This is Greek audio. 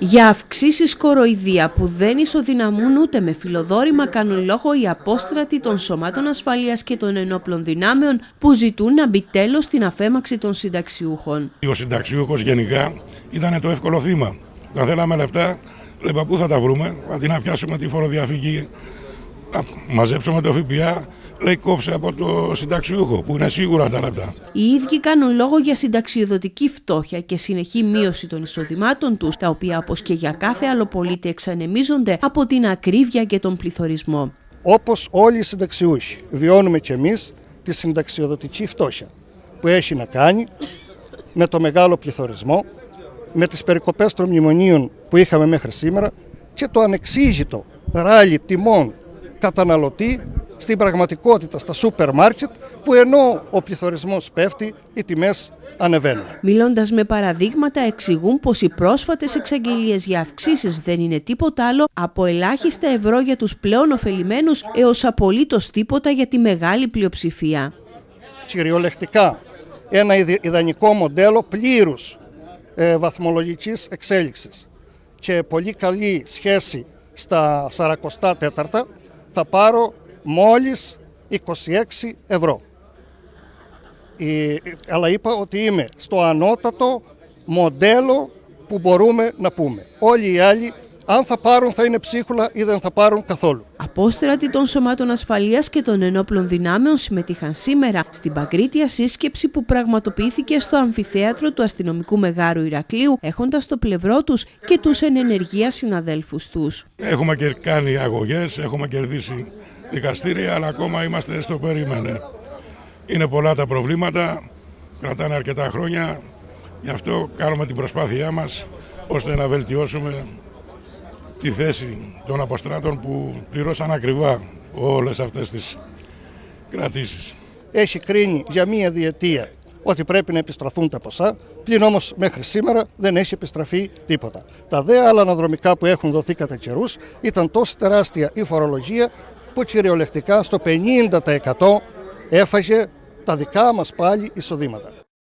Για αυξήσεις κοροϊδία που δεν ισοδυναμούν ούτε με φιλοδόρημα κάνουν λόγο οι απόστρατοι των σωμάτων ασφαλείας και των ενόπλων δυνάμεων που ζητούν να μπει τέλος στην αφέμαξη των συνταξιούχων. Ο συνταξιούχος γενικά ήταν το εύκολο θύμα. Αν θέλαμε λεπτά, λέμε πού θα τα βρούμε, αντί να πιάσουμε τη φοροδιαφυγή, να μαζέψουμε το ΦΠΑ, λέει κόψε από το συνταξιούχο που είναι σίγουρα τα λεπτά. Οι ίδιοι κάνουν λόγο για συνταξιοδοτική φτώχεια και συνεχή μείωση των εισοδημάτων τους, τα οποία όπως και για κάθε άλλο πολίτη εξανεμίζονται από την ακρίβεια και τον πληθωρισμό. Όπως όλοι οι συνταξιούχοι, βιώνουμε κι εμείς τη συνταξιοδοτική φτώχεια που έχει να κάνει με το μεγάλο πληθωρισμό, με τις περικοπές των μνημονίων που είχαμε μέχρι σήμερα και το ανεξήγητο ράλι τιμών καταναλωτή στην πραγματικότητα στα σούπερ μάρκετ, που ενώ ο πληθωρισμός πέφτει, οι τιμές ανεβαίνουν. Μιλώντας με παραδείγματα, εξηγούν πως οι πρόσφατες εξαγγελίες για αυξήσεις δεν είναι τίποτα άλλο από ελάχιστα ευρώ για τους πλέον ωφελημένους έως απολύτως τίποτα για τη μεγάλη πλειοψηφία. Κυριολεκτικά ένα ιδανικό μοντέλο πλήρους βαθμολογικής εξέλιξης και πολύ καλή σχέση στα 44 θα πάρω μόλις 26 ευρώ. Αλλά είπα ότι είμαι στο ανώτατο μοντέλο που μπορούμε να πούμε. Όλοι οι άλλοι, αν θα πάρουν, θα είναι ψίχουλα ή δεν θα πάρουν καθόλου. Απόστρατοι των σωμάτων ασφαλείας και των ενόπλων δυνάμεων συμμετείχαν σήμερα στην παγκρίτια σύσκεψη που πραγματοποιήθηκε στο αμφιθέατρο του Αστυνομικού Μεγάρου Ηρακλείου, έχοντας στο πλευρό τους και τους εν ενεργεία συναδέλφους τους. Έχουμε και κάνει αγωγές, έχουμε κερδίσει δικαστήρια, αλλά ακόμα είμαστε στο περίμενε. Είναι πολλά τα προβλήματα, κρατάνε αρκετά χρόνια, γι' αυτό κάνουμε την προσπάθειά μας ώστε να βελτιώσουμε τη θέση των αποστράτων που πληρώσαν ακριβά όλες αυτές τις κρατήσεις. Έχει κρίνει για μία διετία ότι πρέπει να επιστραφούν τα ποσά, πλην όμως μέχρι σήμερα δεν έχει επιστραφεί τίποτα. Τα δε άλλα αναδρομικά που έχουν δοθεί κατά καιρούς ήταν τόσο τεράστια η φορολογία που κυριολεκτικά στο 50% έφαγε τα δικά μας πάλι εισοδήματα.